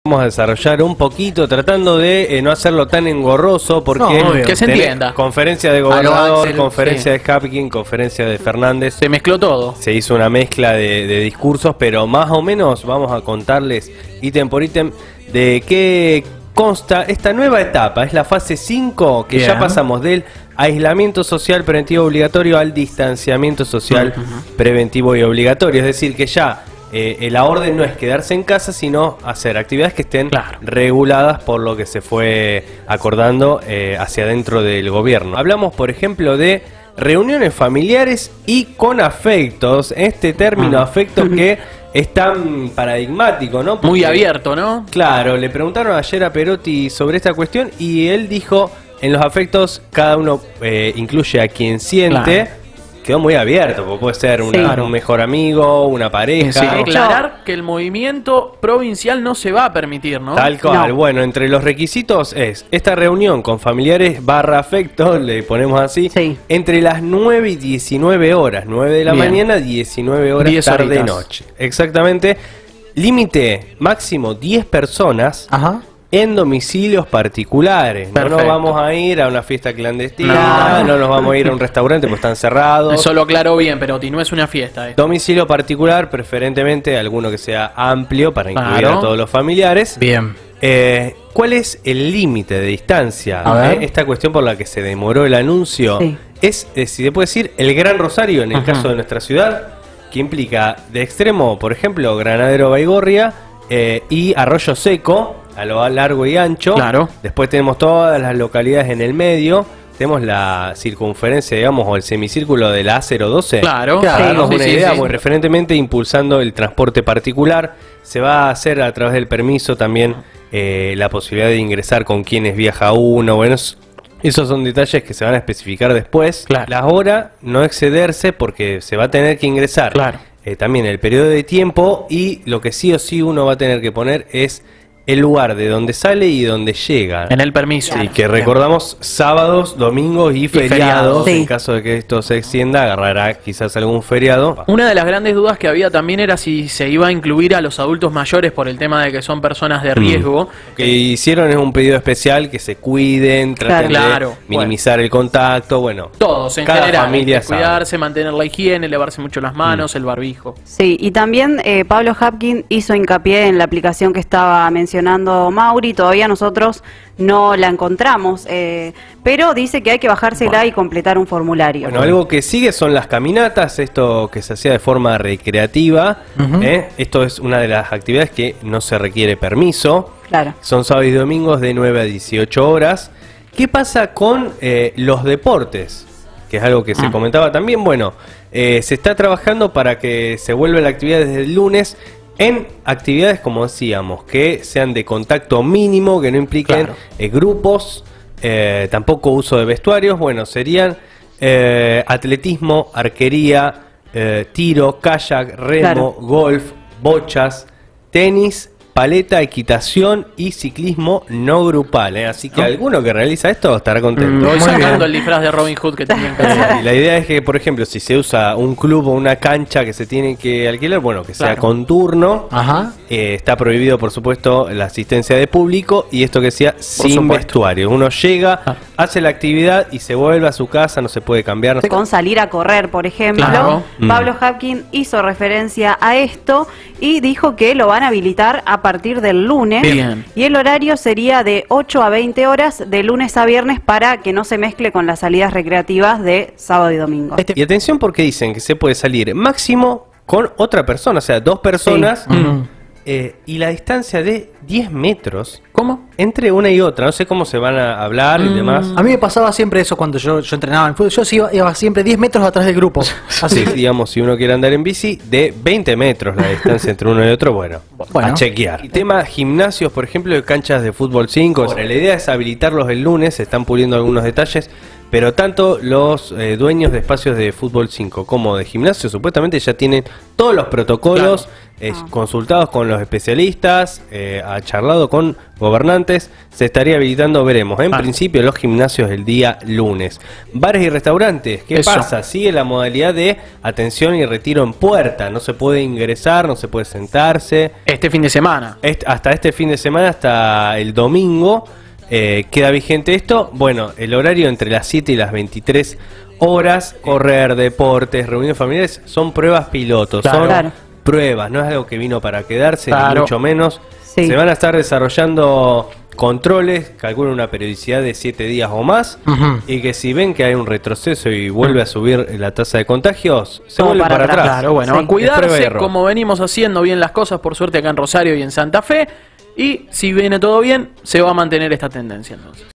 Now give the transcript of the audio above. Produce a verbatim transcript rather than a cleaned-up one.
Vamos a desarrollar un poquito tratando de eh, no hacerlo tan engorroso porque no, que se entienda. Conferencia de gobernador, Axel, conferencia sí. de Hapkin, conferencia de Fernández. Se mezcló todo. Se hizo una mezcla de, de discursos, pero más o menos vamos a contarles ítem por ítem de qué consta esta nueva etapa. Es la fase cinco, que Bien. ya pasamos del aislamiento social preventivo obligatorio al distanciamiento social uh-huh. preventivo y obligatorio. Es decir, que ya eh, la orden no es quedarse en casa, sino hacer actividades que estén claro. reguladas por lo que se fue acordando eh, hacia dentro del gobierno. Hablamos, por ejemplo, de reuniones familiares y con afectos. Este término uh-huh. afectos que es tan paradigmático, ¿no? Porque, muy abierto, ¿no? Claro, le preguntaron ayer a Perotti sobre esta cuestión y él dijo, en los afectos cada uno eh, incluye a quien siente. Claro. Quedó muy abierto, porque puede ser una, sí. un mejor amigo, una pareja. Sí, aclarar que el movimiento provincial no se va a permitir, ¿no? Tal cual. No. Bueno, entre los requisitos es esta reunión con familiares barra afectos, le ponemos así, sí. entre las nueve y diecinueve horas, nueve de la Bien. mañana, diecinueve horas tarde noche. Exactamente. Límite máximo diez personas. Ajá. En domicilios particulares. Perfecto. No nos vamos a ir a una fiesta clandestina, no, no nos vamos a ir a un restaurante porque están cerrados. Eso lo aclaró bien, Perotti, no es una fiesta. Esto. Domicilio particular, preferentemente alguno que sea amplio para incluir claro. a todos los familiares. Bien. Eh, ¿Cuál es el límite de distancia? Eh, esta cuestión por la que se demoró el anuncio sí. es, eh, si se puede decir, el Gran Rosario en el Ajá. caso de nuestra ciudad, que implica de extremo, por ejemplo, Granadero Baigorria eh, y Arroyo Seco, a lo largo y ancho. Claro. Después tenemos todas las localidades en el medio. Tenemos la circunferencia, digamos, o el semicírculo de la A cero doce. Claro. Para sí, darnos sí, una sí, idea, sí. Bueno, referentemente impulsando el transporte particular. Se va a hacer a través del permiso también eh, la posibilidad de ingresar con quienes viaja uno. Bueno, esos son detalles que se van a especificar después. Claro. La hora no excederse porque se va a tener que ingresar. Claro. Eh, también el periodo de tiempo y lo que sí o sí uno va a tener que poner es el lugar de donde sale y donde llega. En el permiso. Sí, que recordamos sábados, domingos y, y feriados. feriados. Sí. En caso de que esto se extienda, agarrará quizás algún feriado. Una de las grandes dudas que había también era si se iba a incluir a los adultos mayores por el tema de que son personas de riesgo. Mm. Lo que hicieron es un pedido especial, que se cuiden, traten claro. de minimizar bueno. el contacto. Bueno, todos en cada general. Familia cuidarse, sabe. mantener la higiene, lavarse mucho las manos, mm. el barbijo. Sí, y también eh, Pablo Hapkin hizo hincapié en la aplicación que estaba mencionando Mauri, todavía nosotros no la encontramos, eh, pero dice que hay que bajársela bueno. y completar un formulario. Bueno, algo que sigue son las caminatas, esto que se hacía de forma recreativa, uh-huh. ¿eh? Esto es una de las actividades que no se requiere permiso, claro. son sábados y domingos de nueve a dieciocho horas. ¿Qué pasa con eh, los deportes? Que es algo que ah. se comentaba también. Bueno, eh, se está trabajando para que se vuelva la actividad desde el lunes, en actividades, como decíamos, que sean de contacto mínimo, que no impliquen claro. eh, grupos, eh, tampoco uso de vestuarios. Bueno, serían eh, atletismo, arquería, eh, tiro, kayak, remo, claro. golf, bochas, tenis, paleta, equitación y ciclismo no grupal, ¿eh? Así que ¿no? alguno que realiza esto estará contento. Mm, Voy sacando el disfraz de Robin Hood que tenían que hacer. Y la idea es que, por ejemplo, si se usa un club o una cancha que se tiene que alquilar, bueno, que sea claro. con turno. Ajá. Eh, está prohibido, por supuesto, la asistencia de público y esto que decía sin supuesto. vestuario. Uno llega, ah. hace la actividad y se vuelve a su casa, no se puede cambiar. No con salir a correr, por ejemplo, claro. Pablo mm. Hapkin hizo referencia a esto y dijo que lo van a habilitar a partir del lunes. Bien. Y el horario sería de ocho a veinte horas de lunes a viernes para que no se mezcle con las salidas recreativas de sábado y domingo. Y atención porque dicen que se puede salir máximo con otra persona, o sea, dos personas. Sí. Mm. Eh, y la distancia de diez metros. ¿Cómo? Entre una y otra. No sé cómo se van a hablar mm. y demás. A mí me pasaba siempre eso cuando yo, yo entrenaba en fútbol. Yo iba, iba siempre diez metros atrás del grupo. Así, digamos, si uno quiere andar en bici, de veinte metros la distancia entre uno y otro, bueno, bueno. a chequear. Y tema gimnasios, por ejemplo, de canchas de fútbol cinco. Bueno, la idea es habilitarlos el lunes, se están puliendo algunos detalles, pero tanto los eh, dueños de espacios de fútbol cinco como de gimnasio supuestamente ya tienen todos los protocolos Claro. eh, Ah. consultados con los especialistas, eh, ha charlado con gobernantes, se estaría habilitando, veremos, en Ah. principio los gimnasios el día lunes. Bares y restaurantes, ¿qué Eso. pasa? Sigue la modalidad de atención y retiro en puerta, no se puede ingresar, no se puede sentarse. Este fin de semana. Est- hasta este fin de semana, hasta el domingo, eh, queda vigente esto. Bueno, el horario entre las siete y las veintitrés horas, correr, deportes, reuniones familiares, son pruebas pilotos, Claro. son Claro. pruebas, no es algo que vino para quedarse, ni Claro. mucho menos. Sí. Se van a estar desarrollando controles, calculan una periodicidad de siete días o más, Ujú. y que si ven que hay un retroceso y vuelve a subir la tasa de contagios, se Todo vuelve para para atrás. atrás. Claro, bueno, Sí. a Es prueba y cuidarse error. como venimos haciendo bien las cosas, por suerte acá en Rosario y en Santa Fe. Y si viene todo bien, se va a mantener esta tendencia entonces.